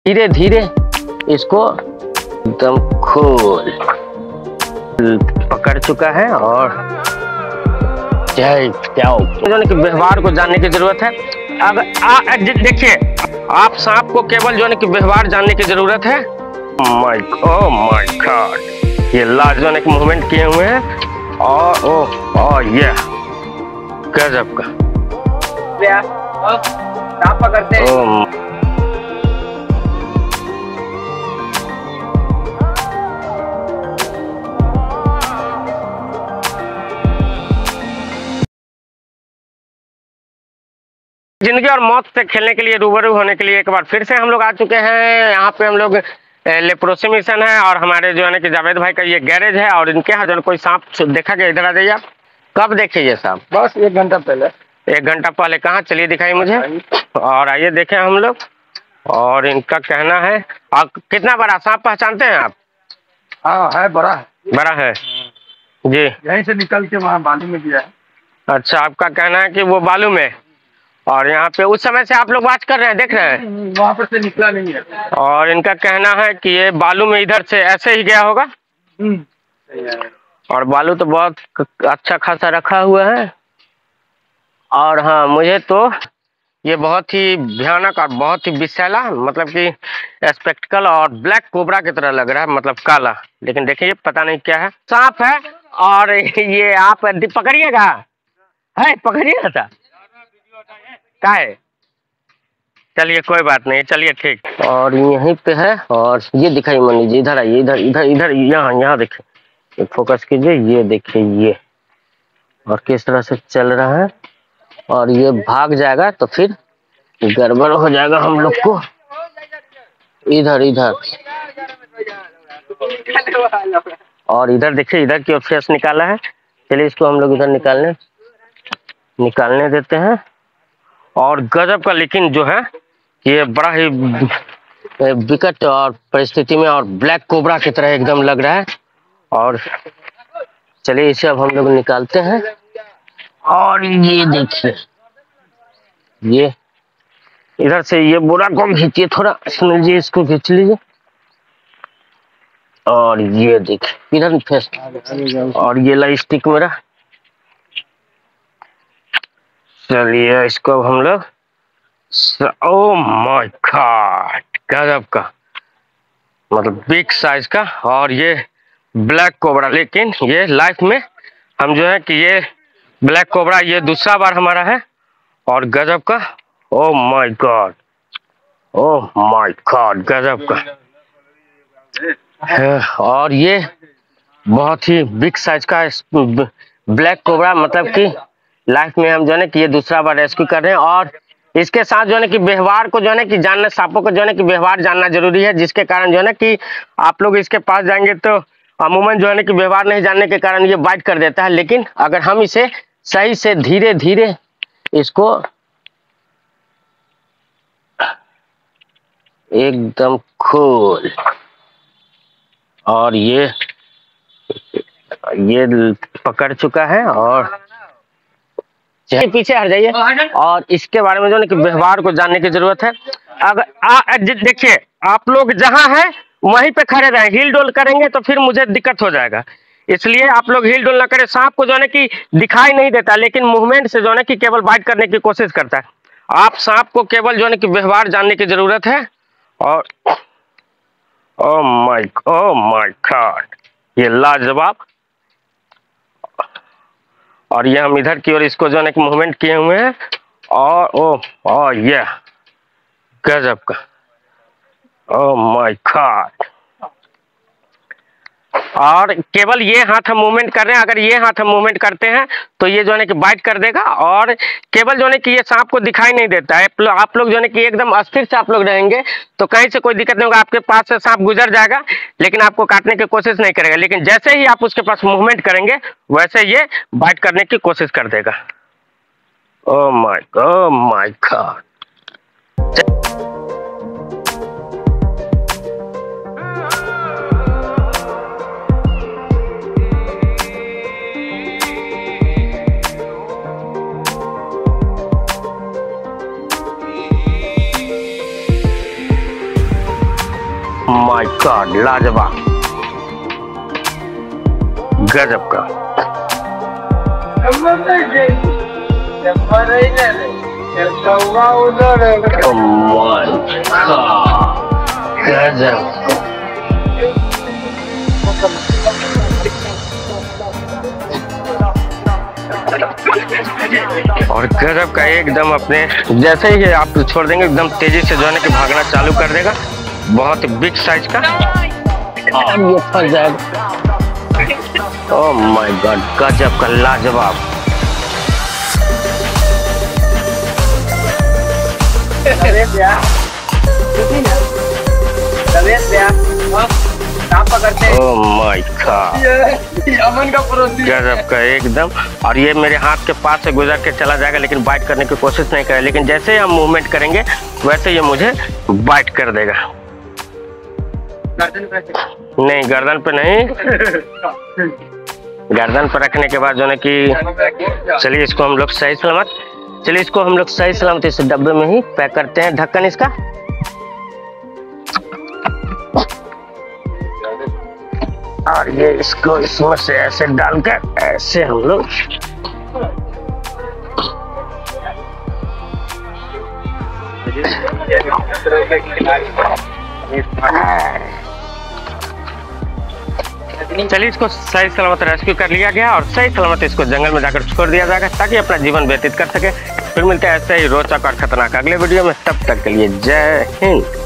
धीरे धीरे इसको एकदम खोल पकड़ चुका है और कि व्यवहार को जानने की जरूरत है। अगर देखिए, आप सांप को केवल जो है कि व्यवहार जानने की जरूरत है। ओह माय गॉड, ये लाजवाब मूवमेंट किए हुए हैं और ये गजब का पकड़ते हैं। जिंदगी और मौत से खेलने के लिए रूबरू होने के लिए एक बार फिर से हम लोग आ चुके हैं। यहाँ पे हम लोग लेप्रोसी मिशन है और हमारे जो है ना कि जावेद भाई का ये गैरेज है और इनके यहाँ जो कोई सांप देखा गया? इधर आ जाइए आप। कब देखे ये सांप? बस 1 घंटा पहले। 1 घंटा पहले? कहाँ? चलिए दिखाइए मुझे। और आइए देखें हम लोग। और इनका कहना है, आप कितना बड़ा सांप पहचानते हैं आप? हाँ है, बड़ा है। बड़ा है जी। यहीं से निकल के वहाँ बालू में गया है। अच्छा, आपका कहना है कि वो बालू में, और यहाँ पे उस समय से आप लोग बात कर रहे हैं, देख रहे हैं? वहाँ पर से निकला नहीं है। और इनका कहना है कि ये बालू में इधर से ऐसे ही गया होगा। और बालू तो बहुत अच्छा खासा रखा हुआ है। और हाँ, मुझे तो ये बहुत ही भयानक और बहुत ही विषैला, मतलब कि स्पेक्टिकल और ब्लैक कोबरा की तरह लग रहा है, मतलब काला। लेकिन देखिए पता नहीं क्या है, सांप है। और ये आप पकड़िएगा, है पकड़िएगा था का है? चलिए कोई बात नहीं, चलिए ठीक। और यहीं पे है। और ये दिखाई मनी जी, इधर आइए, इधर इधर इधर, यहाँ देखिए, फोकस कीजिए, ये देखिए ये, और किस तरह से चल रहा है। और ये भाग जाएगा तो फिर गड़बड़ हो जाएगा हम लोग को। इधर इधर, और इधर देखिए, इधर की फेस निकाला है। चलिए इसको हम लोग इधर निकालने देते हैं। और गजब का, लेकिन जो है ये बड़ा ही विकट और परिस्थिति में और ब्लैक कोबरा की तरह एकदम लग रहा है। और चलिए इसे अब हम लोग निकालते हैं। और ये देखिए, ये इधर से ये बोरा को खींचिए थोड़ा, सुनील जी इसको खींच लीजिए। और ये देखिए इधर फेस, और ये ला स्टिक मेरा। चलिए इसको हम लोग, ओह माय गॉड, गजब का, मतलब बिग साइज का। और ये ब्लैक कोबरा, लेकिन ये लाइफ में हम जो है कि ये ब्लैक कोबरा ये दूसरा बार हमारा है। और गजब का, oh my god, oh my god, गजब का है। और ये बहुत ही बिग साइज का ब्लैक कोबरा, मतलब कि लाइफ में हम जो है कि ये दूसरा बार रेस्क्यू कर रहे हैं। और इसके साथ जो है कि व्यवहार को जो है कि जानना, सांपों को जो है कि व्यवहार जानना जरूरी है, जिसके कारण जो है कि आप लोग इसके पास जाएंगे तो अमूमन जो है कि व्यवहार नहीं जानने के कारण ये बाइट कर देता है। लेकिन अगर हम इसे सही से धीरे धीरे इसको एकदम खोल, और ये पकड़ चुका है। और पीछे हट जाइए। और इसके बारे में जो है कि व्यवहार को जानने की जरूरत है। अगर देखिए, आप लोग जहां हैं वहीं पे खड़े रहें, हिल डोल करेंगे तो फिर मुझे दिक्कत हो जाएगा। इसलिए आप लोग हिल डोल ना करें। सांप को जो है कि दिखाई नहीं देता, लेकिन मूवमेंट से जो है कि केवल बाइट करने की कोशिश करता है। आप सांप को केवल जो है कि व्यवहार जानने की जरूरत है। और ओह माय गॉड, ये लाजवाब। और ये हम इधर की ओर इसको जो है कि मूवमेंट किए हुए हैं। और ये गजब का, ओह माय गॉड। और केवल ये हाथ हम मूवमेंट कर रहे हैं। अगर ये हाथ हम मूवमेंट करते हैं तो ये जो है कि बाइट कर देगा। और केवल जो है कि ये सांप को दिखाई नहीं देता है। आप लोग जो है कि एकदम अस्थिर से आप लोग रहेंगे तो कहीं से कोई दिक्कत नहीं होगा। आपके पास से सांप गुजर जाएगा, लेकिन आपको काटने की कोशिश नहीं करेगा। लेकिन जैसे ही आप उसके पास मूवमेंट करेंगे वैसे ये बाइट करने की कोशिश कर देगा। Oh my god. My god, लाजवाब, गजब का। Oh my God, गजब। और गजब का एकदम अपने जैसे ही आप छोड़ देंगे एकदम तेजी से जो है ना कि भागना चालू कर देगा। बहुत बिग साइज का अब ये फंस जाएगा। ओह माय गॉड, गजब का, लाजवाब। ओह माय गॉड, अमन का पड़ोसी गजब का एकदम। और ये मेरे हाथ के पास से गुजर के चला जाएगा, लेकिन बाइट करने की कोशिश नहीं करे, लेकिन जैसे ही हम मूवमेंट करेंगे वैसे ये मुझे बाइट कर देगा। नहीं, गर्दन पे नहीं, गर्दन पर रखने के बाद जो है कि चलिए इसको हम लोग सही सलामत इस डब्बे में ही पैक करते हैं। ढक्कन इसका और ये इसको इसमें से ऐसे डालकर ऐसे हम लोग चलिए इसको सही सलामत रेस्क्यू कर लिया गया और सही सलामत इसको जंगल में जाकर छोड़ दिया जाएगा ताकि अपना जीवन व्यतीत कर सके। फिर मिलते हैं ऐसे ही रोचक और खतरनाक अगले वीडियो में, तब तक के लिए जय हिंद।